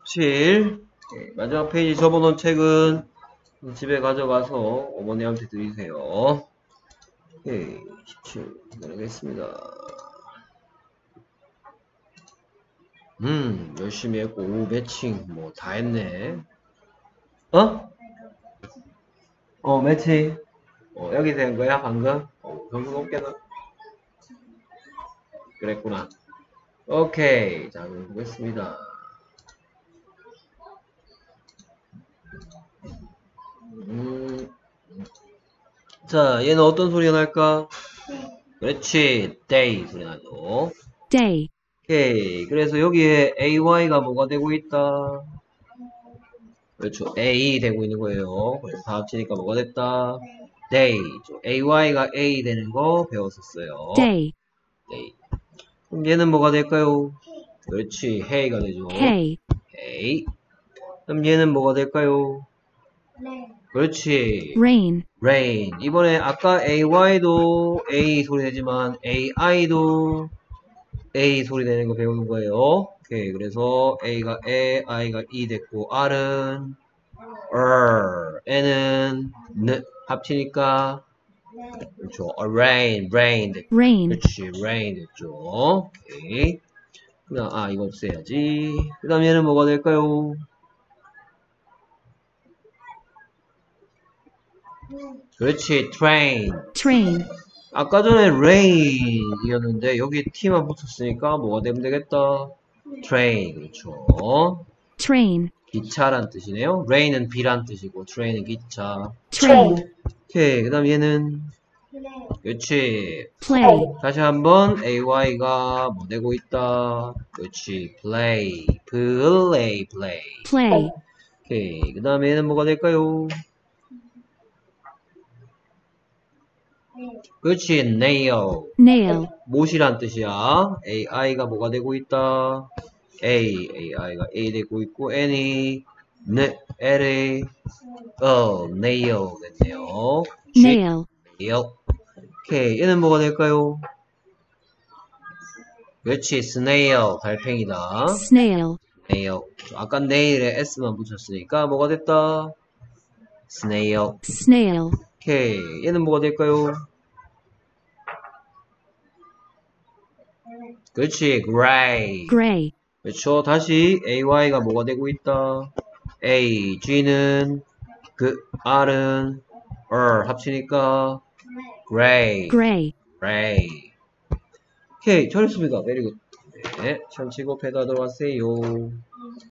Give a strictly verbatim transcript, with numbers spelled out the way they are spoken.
십칠. 네, 마지막 페이지 접어놓은 책은 집에 가져가서 어머니한테 드리세요. 오케이, 십칠. 기다리겠습니다. 음, 열심히 했고, 오, 매칭, 뭐, 다 했네. 어? 어, 매칭. 어, 여기서 한 거야, 방금? 어, 점수 높게는? 그랬구나. 오케이. 자, 그럼 보겠습니다. 음, 자, 얘는 어떤 소리가 날까? 그렇지, day 소리 나죠. day, 오케이. 그래서 여기에 ay가 뭐가 되고 있다? 그렇죠. a 되고 있는 거예요. 그래서 다 합치니까 뭐가 됐다? day. ay가 a 되는 거 배웠었어요. day, day. 그럼 얘는 뭐가 될까요? 그렇지, hey가 되죠. hay, hey. 그럼 얘는 뭐가 될까요? 그렇지. rain, rain. 이번에 아까 ay도 a 소리 되지만 ai도 a 소리 내는 거 배우는 거예요. 오케이. 그래서 a가 에, i가 이 됐고 r은 er, n은 n 합치니까 그렇죠. rain, rain 됐고. rain, 그렇지. rain 됐죠. 오케이. 그다음 아 이거 없애야지. 그다음 얘는 뭐가 될까요? 그렇지. train. train, 아까 전에 rain 이었는데 여기 t만 붙였으니까 뭐가 되면 되겠다? train. 그렇죠. train, 기차란 뜻이네요. rain은 비란 뜻이고 train은 기차. train, 오케이. 그 다음 얘는 그렇지. play, 다시 한번 ay가 뭐 되고 있다? 그렇지. play. play. play. play, 오케이. 그 다음에 얘는 뭐가 될까요? 그렇지. nail. nail, 못이란 뜻이야. ai가 뭐가 되고 있다? a, ai가 a 되고 있고 n이 n, l이 어, nail 됐네요. nail, nail. 오케이. 얘는 뭐가 될까요? 그렇지. snail. 달팽이다. snail, snail. 아까 nail에 s만 붙였으니까 뭐가 됐다? snail. snail, 오케이. 얘는 뭐가 될까요? 그렇지. gray. gray, 그렇죠. 다시 ay가 뭐가 되고 있다? a, g는 그 r은 er 합치니까 gray. gray. gray. 오케이. 잘했습니다. very good. 네. 시험 치고 패드하도록 하세요.